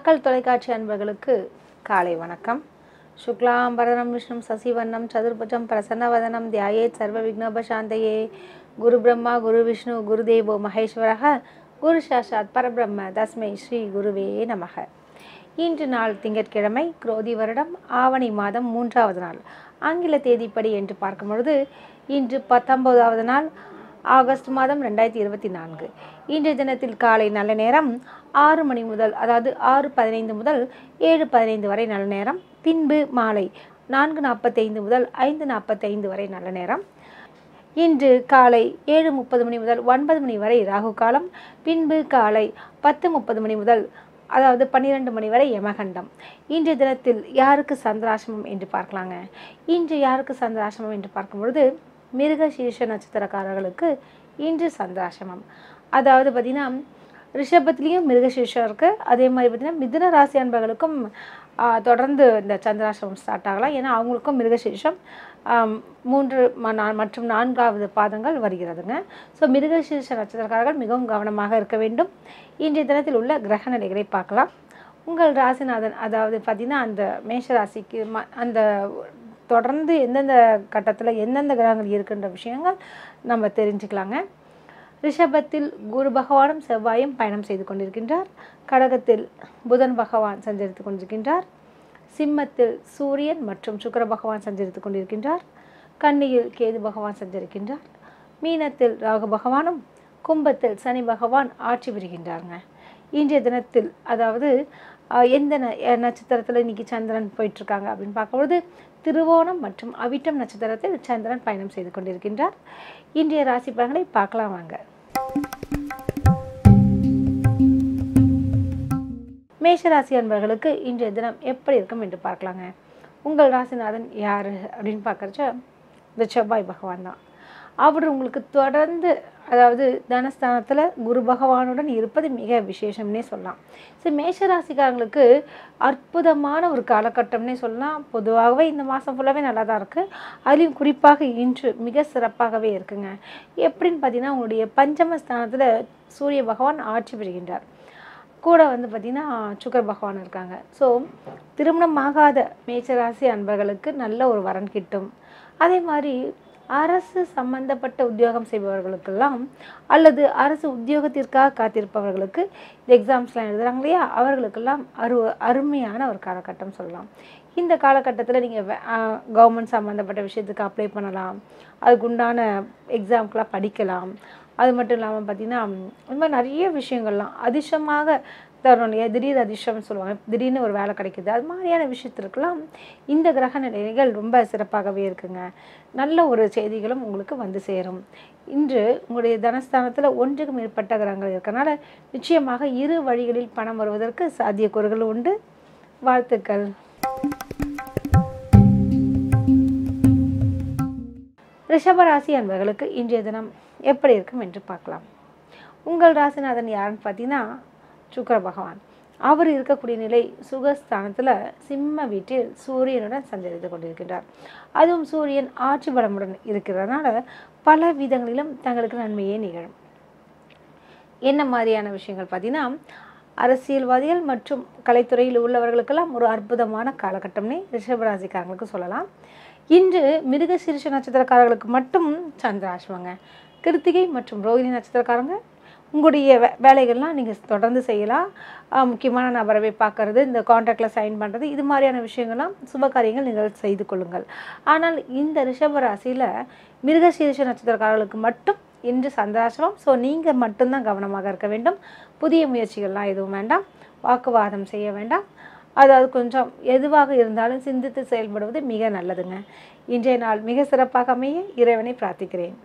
மக்கள் தொலைக்காட்சி அன்பர்களுக்கு காலை வணக்கம். சுக்லாம்பரதரம் விஷ்ணும் சசிவர்ணம் சதுர்புஜம் பிரசன்னவதனம் தியாயேத் சர்வ விக்னோபசாந்தயே. குரு பிரம்மா குரு விஷ்ணு குருதேவோ மகேஸ்வரः குரு சாட்சாத் பரபிரம்ம தஸ்மை ஸ்ரீ குருவே நமக. இன்று நாள் திங்கட்கிழமை, குரோதி வருடம் ஆவணி மாதம் 3வது நாள், ஆங்கில தேதிப்படி என்று பார்க்கும் பொழுது இன்று 19வது நாள், ஆகஸ்ட் மாதம் 2024. இன்றைய தினத்தில் காலை நல்ல நேரம் 6 மணி முதல், அதாவது 6:15 முதல் 7:15 வரை நல்ல நேரம். பின்பு மாலை 4:45 முதல் 5:45 வரை நல்ல நேரம். இன்று காலை 7:30 மணி முதல் 9 மணி வரை ராகு காலம். பின்பு காலை 10:30 மணி முதல், அதாவது 12 மணி வரை யமகண்டம். இன்றைய தினத்தில் யாருக்கு சந்திராசிரமம் என்று பார்க்கலாங்க. இன்று யாருக்கு சந்திராசிரமம் என்று பார்க்கும் பொழுது மிருக சீர்ஷ நட்சத்திரக்காரர்களுக்கு இன்று சந்திராசிரமம். அதாவது பார்த்திங்கன்னா ரிஷபத்துலேயும் மிருகசீர்ஷம் இருக்குது. அதே மாதிரி பார்த்திங்கன்னா மிதுன ராசி அன்பர்களுக்கும் தொடர்ந்து இந்த சந்திராசிரமம் ஸ்டார்ட் ஆகலாம். ஏன்னா அவங்களுக்கும் மிருகசீர்ஷம் 3 மற்றும் 4வது பாதங்கள் வருகிறதுங்க. ஸோ மிருகசீர்ஷ நட்சத்திரக்காரர்கள் மிகவும் கவனமாக இருக்க வேண்டும். இன்றைய தினத்தில் உள்ள கிரக நிலைகளை பார்க்கலாம். உங்கள் ராசிநாதன், அதாவது பார்த்திங்கன்னா அந்த மேஷ ராசிக்கு அந்த தொடர்ந்து எந்தெந்த கட்டத்தில் எந்தெந்த கிரகங்கள் இருக்கின்ற விஷயங்கள் நம்ம தெரிஞ்சுக்கலாங்க. ரிஷபத்தில் குரு பகவானும் செவ்வாயும் பயணம் செய்து கொண்டிருக்கின்றார். கடகத்தில் புதன் பகவான் சஞ்சரித்து கொண்டிருக்கின்றார். சிம்மத்தில் சூரியன் மற்றும் சுக்கிர பகவான் சஞ்சரித்து கொண்டிருக்கின்றார். கன்னியில் கேது பகவான் சஞ்சரிக்கின்றார். மீனத்தில் ராகு பகவானும் கும்பத்தில் சனி பகவான் ஆட்சி பெறுகின்றாருங்க. இன்றைய தினத்தில், அதாவது எந்த நட்சத்திரத்தில் இன்னைக்கு சந்திரன் போயிட்டுருக்காங்க அப்படின்னு பார்க்கும்பொழுது திருவோணம் மற்றும் அவிட்டம் நட்சத்திரத்தில் சந்திரன் பயணம் செய்து கொண்டிருக்கின்றார். இன்றைய ராசி பலன்களை பார்க்கலாம் வாங்க. மேஷராசி அன்பர்களுக்கு இன்றைய தினம் எப்படி இருக்கும் என்று பார்க்கலாங்க. உங்கள் ராசிநாதன் யார் அப்படின்னு பார்க்குறச்ச இந்த செவ்வாய் பகவான் தான். அவர் உங்களுக்கு தொடர்ந்து, அதாவது தனஸ்தானத்தில் குரு பகவானுடன் இருப்பது மிக விசேஷம்னே சொல்லலாம். ஸோ மேஷராசிக்காரங்களுக்கு அற்புதமான ஒரு காலகட்டம்னே சொல்லலாம். பொதுவாகவே இந்த மாதம் ஃபுல்லாகவே நல்லா தான் இருக்குது. அதுலேயும் குறிப்பாக இன்று மிக சிறப்பாகவே இருக்குங்க. எப்படின்னு பார்த்தீங்கன்னா, உங்களுடைய பஞ்சமஸ்தானத்தில் சூரிய பகவான் ஆட்சி பெறுகின்றார். கூட பார்த்திங்கன்னா சுக்கிர பகவான் இருக்காங்க. ஸோ திருமணமாகாத மேஷராசி அன்பர்களுக்கு நல்ல ஒரு வரன் கிட்டும். அதே மாதிரி அரசு சம்பந்தப்பட்ட உத்தியோகம் செய்பவர்களுக்கெல்லாம், அல்லது அரசு உத்தியோகத்திற்காக காத்திருப்பவர்களுக்கு, இந்த எக்ஸாம்ஸ்லாம் எழுதுகிறாங்க இல்லையா, அவர்களுக்கெல்லாம் அருமையான ஒரு காலகட்டம் சொல்லலாம். இந்த காலகட்டத்தில் நீங்கள் கவர்மெண்ட் சம்மந்தப்பட்ட விஷயத்துக்கு அப்ளை பண்ணலாம். அதுக்கு உண்டான எக்ஸாம்க்கெலாம் படிக்கலாம். அது மட்டும் இல்லாமல் பார்த்திங்கன்னா இந்த மாதிரி நிறைய விஷயங்கள்லாம் அதிர்ஷ்டமாக தரணும் இல்லையா, திடீர் அதிர்ஷ்டம்னு சொல்லுவாங்க. திடீர்னு ஒரு வேலை கிடைக்குது, அது மாதிரியான விஷயத்திற்கெல்லாம் இந்த கிரக நிலைகள் ரொம்ப சிறப்பாகவே இருக்குங்க. நல்ல ஒரு செய்திகளும் உங்களுக்கு வந்து சேரும். இன்று உங்களுடைய தனஸ்தானத்தில் 1க்கு மேற்பட்ட கிரகங்கள் இருக்கனால நிச்சயமாக 2 வழிகளில் பணம் வருவதற்கு சாத்தியக்கூறுகள் உண்டு. வாழ்த்துக்கள். ரிஷபராசி அன்பர்களுக்கு இன்றைய தினம் எப்படி இருக்கும் என்று பார்க்கலாம். உங்கள் ராசிநாதன் யாருன்னு பார்த்தீங்கன்னா சுக்கிர பகவான். அவர் இருக்கக்கூடிய நிலை சுகஸ்தானத்தில் சிம்ம வீட்டில் சூரியனுடன் சஞ்சரித்து கொண்டிருக்கின்றார். அதுவும் சூரியன் ஆட்சி பலமுடன் இருக்கிறதுனால பல விதங்களிலும் தங்களுக்கு நன்மையே நிகழும். என்ன மாதிரியான விஷயங்கள் பார்த்தீங்கன்னா, அரசியல்வாதிகள் மற்றும் கலைத்துறையில் உள்ளவர்களுக்கெல்லாம் ஒரு அற்புதமான காலகட்டம்னே ரிஷபராசிக்காரங்களுக்கு சொல்லலாம். இன்று மிருகசீர்ஷ நட்சத்திரக்காரர்களுக்கு மட்டும் சந்திராசிரமங்க. கிருத்திகை மற்றும் ரோகிணி நட்சத்திரக்காரங்க உங்களுடைய வேலைகள்லாம் நீங்கள் தொடர்ந்து செய்யலாம். முக்கியமான நபரவை பார்க்கறது, இந்த கான்ட்ராக்டில் சைன் பண்ணுறது, இது மாதிரியான விஷயங்கள்லாம் சுப காரியங்கள் நீங்கள் செய்து கொள்ளுங்கள். ஆனால் இந்த ரிஷபராசியில் மிருகசீர்ஷ நட்சத்திரக்காரர்களுக்கு மட்டும் இன்று சந்திராசிரமம். ஸோ நீங்கள் மட்டும்தான் கவனமாக இருக்க வேண்டும். புதிய முயற்சிகள்லாம் எதுவும் வேண்டாம். வாக்குவாதம் செய்ய வேண்டாம். அதாவது கொஞ்சம் எதுவாக இருந்தாலும் சிந்தித்து செயல்படுவது மிக நல்லதுங்க. இன்றைய நாள் மிக சிறப்பாக அமைய இறைவனை பிரார்த்திக்கிறேன்.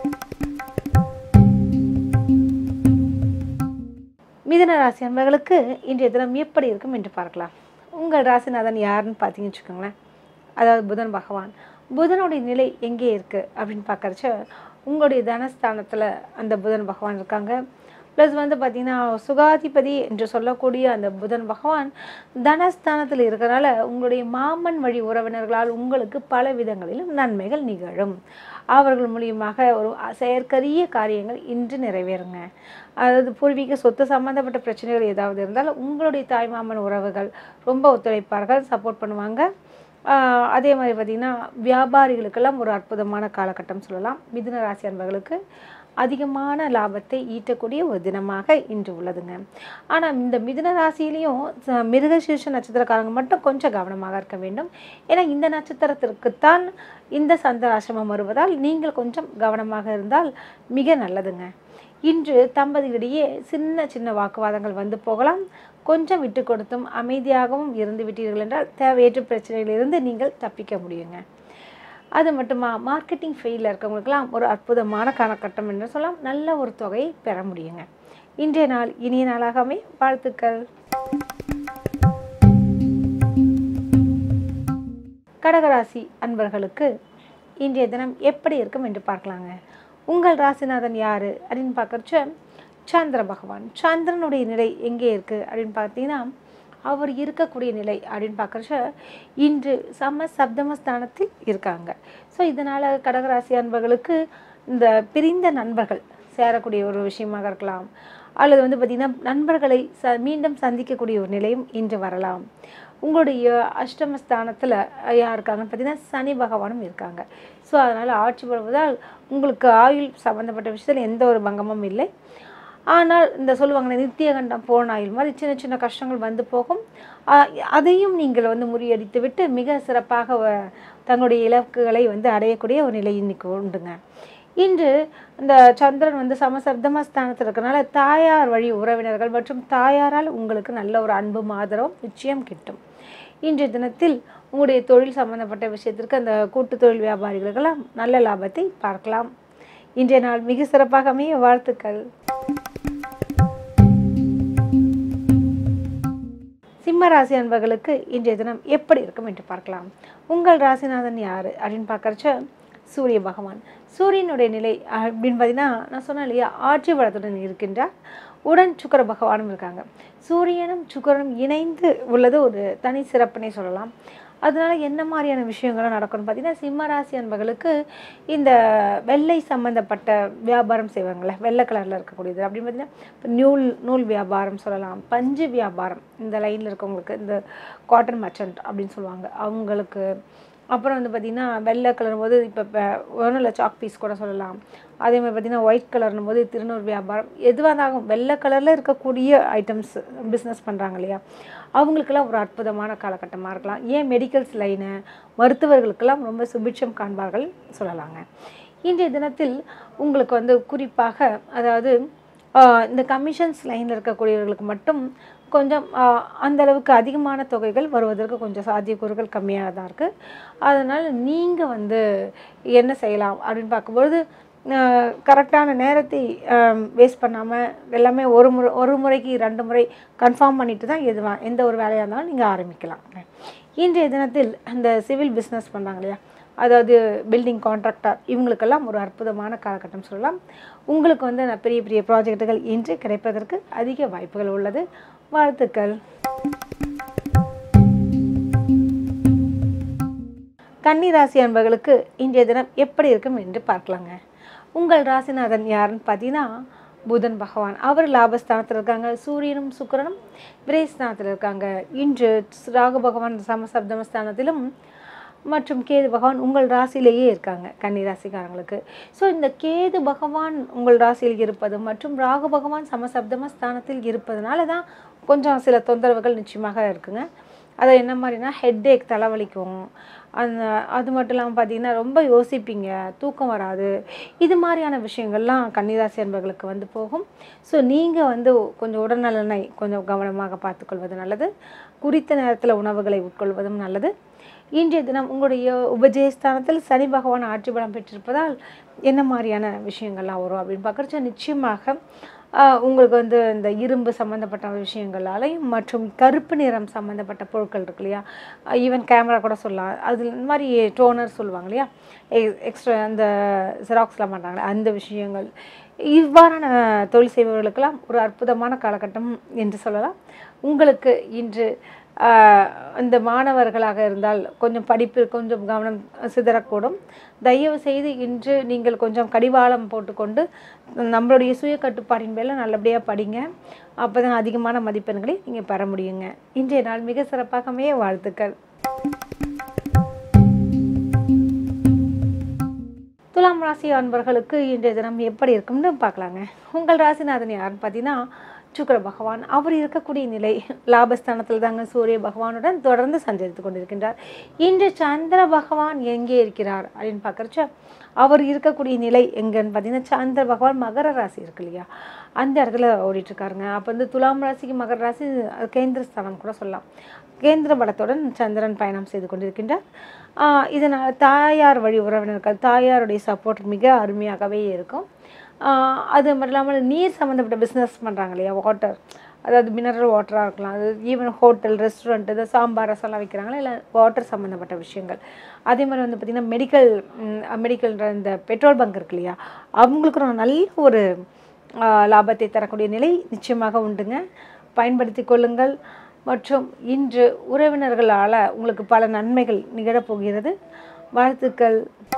மிதுன ராசி அன்பர்களுக்கு இன்றைய தினம் எப்படி இருக்கும் என்று பார்க்கலாம். உங்கள் ராசிநாதன் யாருன்னு பார்த்தீங்கன்னு வச்சுக்கோங்களேன், அதாவது புதன் பகவான். புதனுடைய நிலை எங்கே இருக்குது அப்படின்னு பார்க்குறச்ச உங்களுடைய தனஸ்தானத்தில் அந்த புதன் பகவான் இருக்காங்க. ப்ளஸ் வந்து பார்த்திங்கன்னா சுகாதிபதி என்று சொல்லக்கூடிய அந்த புதன் பகவான் தனஸ்தானத்தில் இருக்கிறனால உங்களுடைய மாமன் வழி உறவினர்களால் உங்களுக்கு பல விதங்களிலும் நன்மைகள் நிகழும். அவர்கள் மூலியமாக ஒரு செயற்கரிய காரியங்கள் இன்று நிறைவேறுங்க. அதாவது பூர்வீக சொத்து சம்மந்தப்பட்ட பிரச்சனைகள் ஏதாவது இருந்தால் உங்களுடைய தாய்மாமன் உறவுகள் ரொம்ப ஒத்துழைப்பார்கள், சப்போர்ட் பண்ணுவாங்க. அதே மாதிரி பார்த்திங்கன்னா வியாபாரிகளுக்கெல்லாம் ஒரு அற்புதமான காலகட்டம் சொல்லலாம். மிதுன ராசி அன்பர்களுக்கு அதிகமான லாபத்தை ஈட்டக்கூடிய ஒரு தினமாக இன்று உள்ளதுங்க. ஆனால் இந்த மிதுன ராசியிலையும் மிருகசீர்ஷ நட்சத்திரக்காரங்க மட்டும் கொஞ்சம் கவனமாக இருக்க வேண்டும். ஏன்னா இந்த நட்சத்திரத்திற்குத்தான் இந்த சந்திராசிரமம் வருவதால் நீங்கள் கொஞ்சம் கவனமாக இருந்தால் மிக நல்லதுங்க. இன்று தம்பதிகளிடையே சின்ன சின்ன வாக்குவாதங்கள் வந்து போகலாம். கொஞ்சம் விட்டு கொடுத்தும் அமைதியாகவும் இருந்து விட்டீர்கள் என்றால் தேவையற்ற பிரச்சனைகளிலிருந்து நீங்கள் தப்பிக்க முடியுங்க. அது மட்டுமா, மார்க்கெட்டிங் ஃபீல்டில் இருக்கவங்களுக்கெல்லாம் ஒரு அற்புதமான காலகட்டம் என்று சொல்லலாம். நல்ல ஒரு தொகையை பெற முடியுங்க. இன்றைய நாள் இனிய நாளாகவே வாழ்த்துக்கள். கடகராசி அன்பர்களுக்கு இன்றைய தினம் எப்படி இருக்கும் என்று பார்க்கலாங்க. உங்கள் ராசிநாதன் யார் அப்படின்னு பார்க்குறச்ச சந்திர பகவான். சந்திரனுடைய நிலை எங்கே இருக்குது அப்படின்னு பார்த்தீங்கன்னா, அவர் இருக்கக்கூடிய நிலை அப்படின்னு பார்க்குறச்ச இன்று சப்தமஸ்தானத்தில் இருக்காங்க. ஸோ இதனால் கடகராசி அன்பர்களுக்கு இந்த பிரிந்த நண்பர்கள் சேரக்கூடிய ஒரு விஷயமாக இருக்கலாம், அல்லது வந்து பார்த்திங்கன்னா நண்பர்களை மீண்டும் சந்திக்கக்கூடிய ஒரு நிலையும் இன்று வரலாம். உங்களுடைய அஷ்டமஸ்தானத்தில் யார் இருக்காங்கன்னு பார்த்தீங்கன்னா சனி பகவானும் இருக்காங்க. ஸோ அதனால் ஆட்சி பெறுவதால் உங்களுக்கு ஆயுள் சம்மந்தப்பட்ட விஷயத்தில் எந்த ஒரு பங்கமும் இல்லை. ஆனால் இந்த சொல்லுவாங்களே நித்திய கண்டம் போன ஆயுள் மாதிரி சின்ன சின்ன கஷ்டங்கள் வந்து போகும். அதையும் நீங்கள் வந்து முறியடித்து விட்டு மிக சிறப்பாக தங்களுடைய இலக்குகளை வந்து அடையக்கூடிய ஒரு நிலை இன்னைக்கு உண்டுங்க. இன்று இந்த சந்திரன் வந்து சப்தமஸ்தானத்தில் இருக்கிறனால தாயார் வழி உறவினர்கள் மற்றும் தாயாரால் உங்களுக்கு நல்ல ஒரு அன்பும் ஆதரவும் நிச்சயம் கிட்டும். இன்றைய தினத்தில் உங்களுடைய தொழில் சம்பந்தப்பட்ட விஷயத்திற்கு அந்த கூட்டு தொழில் வியாபாரிகளுக்கெல்லாம் நல்ல லாபத்தை பார்க்கலாம். இன்றைய நாள் மிக சிறப்பாக அமைய வாழ்த்துக்கள். சிம்ம ராசி அன்பர்களுக்கு இன்றைய தினம் எப்படி இருக்கும் என்று பார்க்கலாம். உங்கள் ராசிநாதன் யார் அப்படின்னு பார்க்கறச்ச சூரிய பகவான். சூரியனுடைய நிலை அப்படின்னு பார்த்தீங்கன்னா, நான் சொன்னேன் இல்லையா, ஆட்சி பலத்துடன் இருக்கின்றார். உடன் சுக்கிர பகவானும் இருக்காங்க. சூரியனும் சுக்கிரனும் இணைந்து உள்ளது ஒரு தனி சிறப்புனே சொல்லலாம். அதனால என்ன மாதிரியான விஷயங்கள்லாம் நடக்கும்னு பார்த்தீங்கன்னா, சிம்ம ராசி அன்பர்களுக்கு இந்த வெள்ளை சம்மந்தப்பட்ட வியாபாரம் செய்வாங்கள்ல, வெள்ளை கலரில் இருக்கக்கூடியது அப்படின்னு பார்த்தீங்கன்னா, இப்போ நூல் வியாபாரம் சொல்லலாம், பஞ்சு வியாபாரம், இந்த லைனில் இருக்கவங்களுக்கு இந்த காட்டன் மர்ச்சன்ட் அப்படின்னு சொல்லுவாங்க அவங்களுக்கு. அப்புறம் வந்து பார்த்திங்கன்னா வெள்ளை கலரும் போது இப்போ ஒன்றும் இல்லை சாக் பீஸ் கூட சொல்லலாம். அதே மாதிரி பார்த்திங்கன்னா ஒயிட் கலர்னும் போது திருநூறு வியாபாரம், எதுவாக இருந்தாலும் வெள்ளை கலரில் இருக்கக்கூடிய ஐட்டம்ஸ் பிஸ்னஸ் பண்ணுறாங்க இல்லையா, அவங்களுக்கெல்லாம் ஒரு அற்புதமான காலகட்டமாக இருக்கலாம். ஏன் மெடிக்கல்ஸ் லைனு மருத்துவர்களுக்கெல்லாம் ரொம்ப சுபிட்சம் காண்பார்கள் சொல்லலாங்க. இன்றைய தினத்தில் உங்களுக்கு வந்து குறிப்பாக அதாவது இந்த கமிஷன்ஸ் லைனில் இருக்கக்கூடியவர்களுக்கு மட்டும் கொஞ்சம் அந்தளவுக்கு அதிகமான தொகைகள் வருவதற்கு கொஞ்சம் சாத்தியக்கூறுகள் கம்மியாக தான் இருக்குது. அதனால் நீங்கள் வந்து என்ன செய்யலாம் அப்படின்னு பார்க்கும்பொழுது, கரெக்டான நேரத்தை வேஸ்ட் பண்ணாமல் எல்லாமே ஒரு முறைக்கு 2 முறை கன்ஃபார்ம் பண்ணிவிட்டு தான் எந்த ஒரு வேலையாக இருந்தாலும் நீங்கள் ஆரம்பிக்கலாம். இன்றைய தினத்தில் அந்த சிவில் பிஸ்னஸ் பண்ணுறாங்க இல்லையா, அதாவது பில்டிங் கான்ட்ராக்டர், இவங்களுக்கெல்லாம் ஒரு அற்புதமான காலகட்டம் சொல்லலாம். உங்களுக்கு வந்து பெரிய பெரிய ப்ராஜெக்டுகள் இன்று கிடைப்பதற்கு அதிக வாய்ப்புகள் உள்ளது. வாழ்த்துக்கள். கன்னி ராசி அன்பர்களுக்கு இன்றைய தினம் எப்படி இருக்கும் என்று பார்க்கலாங்க. உங்கள் ராசிநாதன் யாருன்னு பார்த்தீங்கன்னா புதன் பகவான். அவர் லாபஸ்தானத்தில் இருக்காங்க. சூரியனும் சுக்கிரனும் விரயஸ்தானத்தில் இருக்காங்க. இன்று ராகு பகவான் சப்தமஸ்தானத்திலும் மற்றும் கேது பகவான் உங்கள் ராசியிலேயே இருக்காங்க கன்னி ராசிக்காரங்களுக்கு. ஸோ இந்த கேது பகவான் உங்கள் ராசியில் இருப்பது மற்றும் ராகு பகவான் சப்தமஸ்தானத்தில் இருப்பதனால தான் கொஞ்சம் சில தொந்தரவுகள் நிச்சயமாக இருக்குங்க. அது என்ன மாதிரினா ஹெட்டேக், தலைவலிக்கும். அது மட்டும் இல்லாமல் பார்த்தீங்கன்னா ரொம்ப யோசிப்பீங்க, தூக்கம் வராது. இது மாதிரியான விஷயங்கள்லாம் கன்னிராசி அன்பர்களுக்கு வந்து போகும். ஸோ நீங்கள் வந்து கொஞ்சம் உடல்நலனை கொஞ்சம் கவனமாக பார்த்துக்கொள்வது நல்லது. குறித்த நேரத்தில் உணவுகளை உட்கொள்வதும் நல்லது. இன்றைய தினம் உங்களுடைய உபஜயஸ்தானத்தில் சனி பகவான் ஆட்சி பலம் பெற்றிருப்பதால் என்ன மாதிரியான விஷயங்கள்லாம் வரும் அப்படின்னு பார்க்குறச்ச நிச்சயமாக உங்களுக்கு வந்து இந்த இரும்பு சம்மந்தப்பட்ட விஷயங்களாலையும் மற்றும் கருப்பு நிறம் சம்மந்தப்பட்ட பொருட்கள் இருக்கு இல்லையா, ஈவன் கேமரா கூட சொல்லலாம், அது இந்த மாதிரி டோனர் சொல்லுவாங்க இல்லையா, எக்ஸ்ட்ரா அந்த ஜெராக்ஸ்லாம் பண்ணுறாங்களே அந்த விஷயங்கள், இவ்வாறான தொழில் செய்பவர்களுக்கெல்லாம் ஒரு அற்புதமான காலகட்டம் என்று சொல்லலாம். உங்களுக்கு இன்று இந்த மாணவர்களாக இருந்தால் கொஞ்சம் படிப்பில் கொஞ்சம் கவனம் சிதறக்கூடும். தயவு செய்து இன்று நீங்கள் கொஞ்சம் கடிவாளம் போட்டுக்கொண்டு நம்மளுடைய சுய கட்டுப்பாட்டின் மேலே நல்லபடியாக படிங்க. அப்போ தான் அதிகமான மதிப்பெண்களை நீங்கள் பெற முடியுங்க. இன்றைய நாள் மிக சிறப்பாக அமைய வாழ்த்துக்கள். துலாம் ராசி அன்பர்களுக்கு இன்றைய தினம் எப்படி இருக்கும்னு பார்க்கலாங்க. உங்கள் ராசிநாதன் யாருன்னு பார்த்தீங்கன்னா சுக்கிர பகவான். அவர் இருக்கக்கூடிய நிலை லாபஸ்தானத்தில் தாங்க சூரிய பகவானுடன் தொடர்ந்து சஞ்சரித்து கொண்டிருக்கின்றார். இன்று சந்திர பகவான் எங்கே இருக்கிறார் அப்படின்னு பார்க்குறச்ச அவர் இருக்கக்கூடிய நிலை எங்கன்னு பார்த்தீங்கன்னா சந்திர பகவான் மகர ராசி இருக்கு இல்லையா, அந்த இடத்துல ஓடிட்டுருக்காருங்க. அப்போ வந்து துலாம் ராசிக்கு மகர ராசி கேந்திர ஸ்தானம் கூட சொல்லலாம். கேந்திர பலத்துடன் சந்திரன் பயணம் செய்து கொண்டிருக்கின்றார். இதனால் தாயார் வழி உறவினர்கள் தாயாருடைய சப்போர்ட் மிக அருமையாகவே இருக்கும். அது மட்டும் இல்லாமல் நீர் சம்மந்தப்பட்ட பிஸ்னஸ் பண்ணுறாங்க இல்லையா, வாட்டர், அதாவது மினரல் வாட்டராக இருக்கலாம், அது ஈவன் ஹோட்டல் ரெஸ்டாரண்ட் இது சாம்பார் ரசம்லாம் வைக்கிறாங்களா, இல்லை வாட்டர் சம்மந்தப்பட்ட விஷயங்கள். அதே மாதிரி வந்து பார்த்திங்கன்னா மெடிக்கல்ன்ற இந்த பெட்ரோல் பங்க் இருக்கு இல்லையா, அவங்களுக்கு ஒரு நல்ல ஒரு லாபத்தை தரக்கூடிய நிலை நிச்சயமாக உண்டுங்க. பயன்படுத்தி கொள்ளுங்கள். மற்றும் இன்று உறவினர்களால் உங்களுக்கு பல நன்மைகள் நிகழப்போகிறது. வாழ்த்துக்கள்.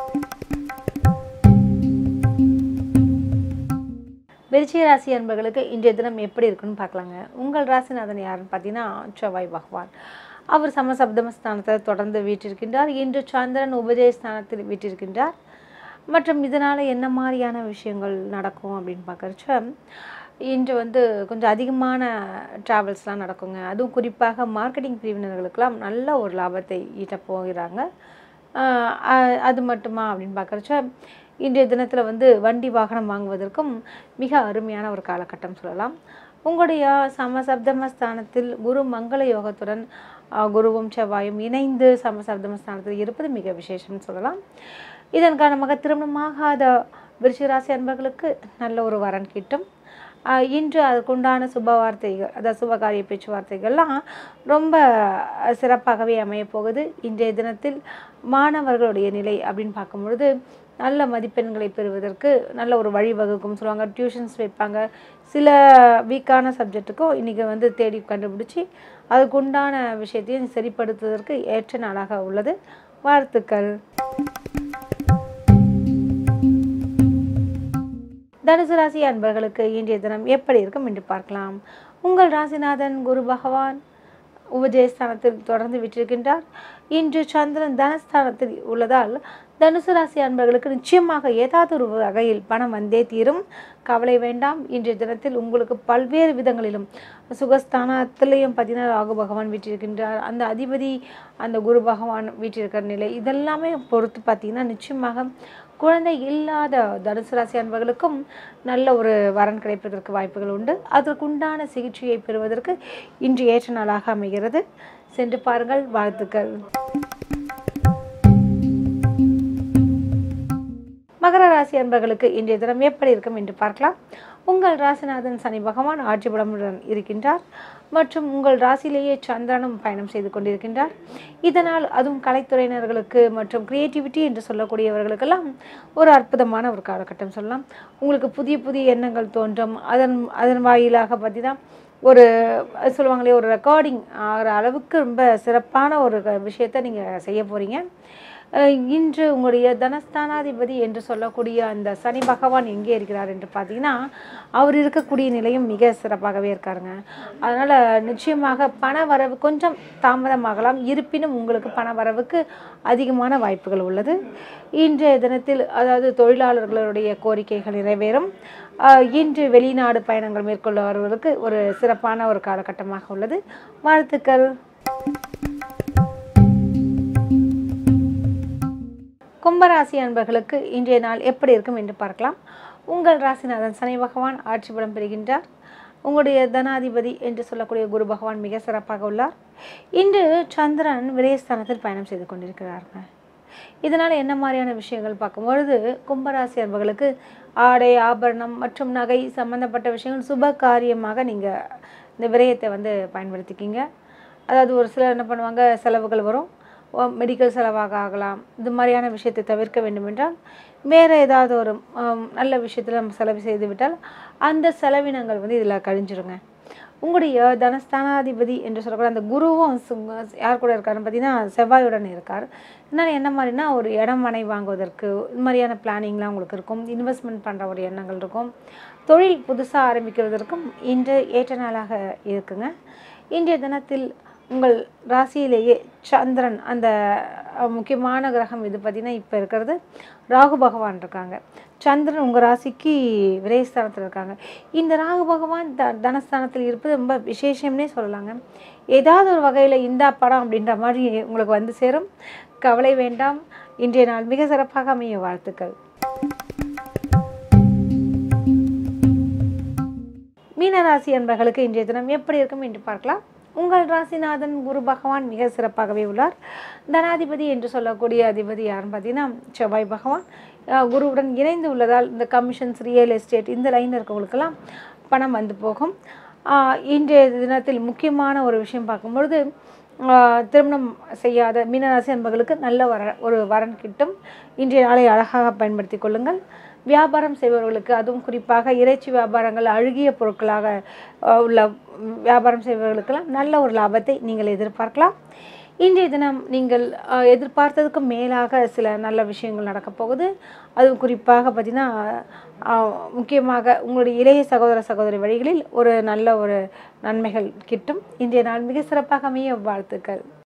விருச்சிக ராசி அன்பர்களுக்கு இன்றைய தினம் எப்படி இருக்குன்னு பார்க்கலாங்க. உங்கள் ராசிநாதன் யாருன்னு பார்த்தீங்கன்னா செவ்வாய் பகவான். அவர் சமசப்தமஸ்தானத்தை தொடர்ந்து வீற்றிருக்கின்றார். இன்று சந்திரன் உபஜயஸ்தானத்தில் வீற்றிருக்கின்றார். மற்றும் இதனால் என்ன மாதிரியான விஷயங்கள் நடக்கும் அப்படின்னு பார்க்குறச்ச இன்று வந்து கொஞ்சம் அதிகமான ட்ராவல்ஸ்லாம் நடக்குங்க. அதுவும் குறிப்பாக மார்க்கெட்டிங் பிரிவினர்களுக்கெல்லாம் நல்ல ஒரு லாபத்தை ஈட்ட போகிறாங்க. அது மட்டுமா அப்படின்னு பார்க்குறச்ச இன்றைய தினத்தில் வந்து வண்டி வாகனம் வாங்குவதற்கும் மிக அருமையான ஒரு காலகட்டம் சொல்லலாம். உங்களுடைய சமசப்தமஸ்தானத்தில் குரு மங்கள யோகத்துடன் குருவும் செவ்வாயும் இணைந்து சமசப்தமஸ்தானத்தில் இருப்பது மிக விசேஷம்னு சொல்லலாம். இதன் காரணமாக திருமணமாகாத விருச்சிக ராசி அன்பர்களுக்கு நல்ல ஒரு வரன் கிட்டும். இன்று அதுக்குண்டான சுப வார்த்தைகள், அதாவது சுபகாரிய பேச்சுவார்த்தைகள்லாம் ரொம்ப சிறப்பாகவே அமையப்போகுது. இன்றைய தினத்தில் மாணவர்களுடைய நிலை அப்படின்னு பார்க்கும்பொழுது நல்ல மதிப்பெண்களை பெறுவதற்கு நல்ல ஒரு வழிவகுக்கும் சொல்லுவாங்க. டியூஷன்ஸ் வைப்பாங்க. சில வீக்கான சப்ஜெக்ட்டுக்கும் இன்றைக்கி வந்து தேடி கண்டுபிடிச்சி அதுக்குண்டான விஷயத்தையும் சரிப்படுத்துவதற்கு ஏற்ற நாளாக உள்ளது. வாழ்த்துக்கள். தனுசு ராசி அன்பர்களுக்கு இன்றைய தினம் எப்படி இருக்கும் என்று பார்க்கலாம். உங்கள் ராசிநாதன் குரு பகவான் உபஜயஸ்தானத்தில் தொடர்ந்து விட்டிருக்கின்றார். இன்று சந்திரன் தனஸ்தானத்தில் உள்ளதால் தனுசு ராசி அன்பர்களுக்கு நிச்சயமாக ஏதாவது ஒரு வகையில் பணம் வந்தே தீரும். கவலை வேண்டாம். இன்றைய தினத்தில் உங்களுக்கு பல்வேறு விதங்களிலும் சுகஸ்தானத்திலையும் பார்த்தீங்கன்னா ராகு பகவான் வீட்டிருக்கின்றார். அந்த அதிபதி அந்த குரு பகவான் வீட்டிருக்கிற நிலை இதெல்லாமே பொறுத்து பார்த்தீங்கன்னா நிச்சயமாக குழந்தை இல்லாத தனுசு ராசி அன்பர்களுக்கும் நல்ல ஒரு வரன் கிடைப்பதற்கு வாய்ப்புகள் உண்டு. அதற்குண்டான சிகிச்சையை பெறுவதற்கு இன்று ஏற்ற நாளாக அமைகிறது. சென்று பாருங்கள். வாழ்த்துக்கள். மகர ராசி அன்பர்களுக்கு இன்றைய தினம் எப்படி இருக்கும் என்று பார்க்கலாம். உங்கள் ராசிநாதன் சனி பகவான் ஆட்சி பலமுடன் இருக்கின்றார். மற்றும் உங்கள் ராசியிலேயே சந்திரனும் பயணம் செய்து கொண்டிருக்கின்றார். இதனால் அதுவும் கலைத்துறையினர்களுக்கு மற்றும் கிரியேட்டிவிட்டி என்று சொல்லக்கூடியவர்களுக்கெல்லாம் ஒரு அற்புதமான ஒரு காலகட்டம் சொல்லலாம். உங்களுக்கு புதிய புதிய எண்ணங்கள் தோன்றும். அதன் வாயிலாக பார்த்தீங்கன்னா ஒரு சொல்லுவாங்களே ஒரு ரெக்கார்டிங் ஆகிற அளவுக்கு ரொம்ப சிறப்பான ஒரு விஷயத்தை நீங்கள் செய்ய போகிறீங்க. இன்று உங்களுடைய தனஸ்தானாதிபதி என்று சொல்லக்கூடிய அந்த சனி பகவான் எங்கே இருக்கிறார் என்று பார்த்தீங்கன்னா அவர் இருக்கக்கூடிய நிலையும் மிக சிறப்பாகவே இருக்காருங்க. அதனால் நிச்சயமாக பண வரவு கொஞ்சம் தாமதமாகலாம். இருப்பினும் உங்களுக்கு பண வரவுக்கு அதிகமான வாய்ப்புகள் உள்ளது. இன்றைய தினத்தில் அதாவது தொழிலாளர்களுடைய கோரிக்கைகள் நிறைவேறும். இன்று வெளிநாடு பயணங்கள் மேற்கொள்பவர்களுக்கு ஒரு சிறப்பான ஒரு காலகட்டமாக உள்ளது. வாழ்த்துக்கள். கும்பராசி அன்பர்களுக்கு இன்றைய நாள் எப்படி இருக்கும் என்று பார்க்கலாம். உங்கள் ராசிநாதன் சனி பகவான் ஆட்சி பலம் பெறுகின்றார். உங்களுடைய தனாதிபதி என்று சொல்லக்கூடிய குரு பகவான் மிக சிறப்பாக உள்ளார். இன்று சந்திரன் விரயஸ்தானத்தில் பயணம் செய்து கொண்டிருக்கிறார்கள். இதனால் என்ன மாதிரியான விஷயங்கள் பார்க்கும்பொழுது கும்பராசி அன்பர்களுக்கு ஆடை ஆபரணம் மற்றும் நகை சம்பந்தப்பட்ட விஷயங்கள் சுப காரியமாக நீங்கள் இந்த விரயத்தை வந்து பயன்படுத்திக்கிங்க. அதாவது ஒரு சிலர் என்ன பண்ணுவாங்க, செலவுகள் வரும், மெடிக்கல் செலவாக ஆகலாம். இது மாதிரியான விஷயத்தை தவிர்க்க வேண்டுமென்றால் வேறு ஏதாவது ஒரு நல்ல விஷயத்தில் நம்ம செலவு செய்து விட்டால் அந்த செலவினங்கள் வந்து இதில் கழிஞ்சிருங்க. உங்களுடைய தனஸ்தானாதிபதி என்று சொல்லக்கூடிய அந்த குருவும் யார் கூட இருக்காருன்னு பார்த்தீங்கன்னா செவ்வாயுடன் இருக்கார். இதனால் என்ன மாதிரினா ஒரு இடம் மனை வாங்குவதற்கு இது மாதிரியான பிளானிங்லாம் உங்களுக்கு இருக்கும். இன்வெஸ்ட்மெண்ட் பண்ணுற ஒரு எண்ணங்கள் இருக்கும். தொழில் புதுசாக ஆரம்பிக்கிறதற்கும் இன்று ஏற்ற நாளாக இருக்குங்க. இன்றைய தினத்தில் உங்கள் ராசியிலேயே சந்திரன், அந்த முக்கியமான கிரகம் இது பார்த்திங்கன்னா இப்போ இருக்கிறது ராகு பகவான் இருக்காங்க. சந்திரன் உங்கள் ராசிக்கு விரயஸ்தானத்தில் இருக்காங்க. இந்த ராகு பகவான் தனஸ்தானத்தில் இருப்பது ரொம்ப விசேஷம்னே சொல்லலாங்க. ஏதாவது ஒரு வகையில் இந்த படம் அப்படின்ற மாதிரி உங்களுக்கு வந்து சேரும். கவலை வேண்டாம். இன்றைய நாள் மிக சிறப்பாக அமைய வாழ்த்துக்கள். மீனராசி அன்பர்களுக்கு இன்றைய தினம் எப்படி இருக்கும் என்று பார்க்கலாம். உங்கள் ராசிநாதன் குரு பகவான் மிக சிறப்பாகவே உள்ளார். தனாதிபதி என்று சொல்லக்கூடிய அதிபதி யாருன்னு பார்த்தீங்கன்னா செவ்வாய் பகவான் குருவுடன் இணைந்து உள்ளதால் இந்த கமிஷன்ஸ், ரியல் எஸ்டேட் இந்த லைனில் இருக்கவங்களுக்கெல்லாம் பணம் வந்து போகும். இன்றைய தினத்தில் முக்கியமான ஒரு விஷயம் பார்க்கும்பொழுது திருமணம் செய்யாத மீனராசி அன்பர்களுக்கு நல்ல ஒரு வரன் கிட்டும். இன்றைய நாளை அழகாக பயன்படுத்தி கொள்ளுங்கள். வியாபாரம் செய்பவர்களுக்கு, அதுவும் குறிப்பாக இறைச்சி வியாபாரங்கள், அழுகிய பொருட்களாக உள்ள வியாபாரம் செய்பவர்களுக்கெல்லாம் நல்ல ஒரு லாபத்தை நீங்கள் எதிர்பார்க்கலாம். இன்றைய தினம் நீங்கள் எதிர்பார்த்ததுக்கு மேலாக சில நல்ல விஷயங்கள் நடக்கப் போகுது. அதுவும் குறிப்பாக பார்த்திங்கன்னா முக்கியமாக உங்களுடைய இளைய சகோதர சகோதரி வழிகளில் ஒரு நல்ல ஒரு நன்மைகள் கிட்டும். இன்றைய நாள் மிக சிறப்பாக அமைய வாழ்த்துக்கள்.